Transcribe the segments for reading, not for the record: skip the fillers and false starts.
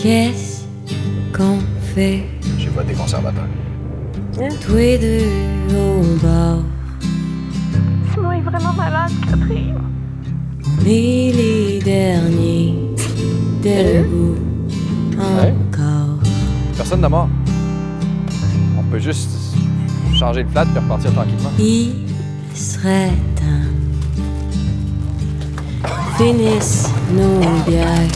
Qu'est-ce qu'on fait? J'ai voté conservateur. Tous les deux au bord. Simon est vraiment malade, Catherine. On est les derniers debout encore. Personne de mort. On peut juste changer de flat puis repartir tranquillement. Il serait temps qu'on finisse nos bières.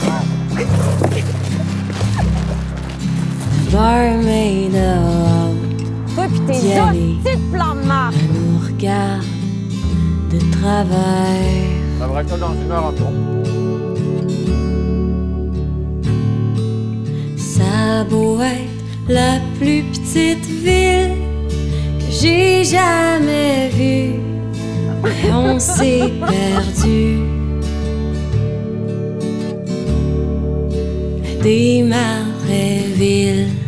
Le barmaid dehors. Toi pis tes D'y aller. hosties de plans de marche. Elle nous regarde de travers. Ça devrait être dans 1 heure environ. Ça a beau être la plus petite ville que j'ai jamais vue, mais on s'est perdu. Desmaraisville.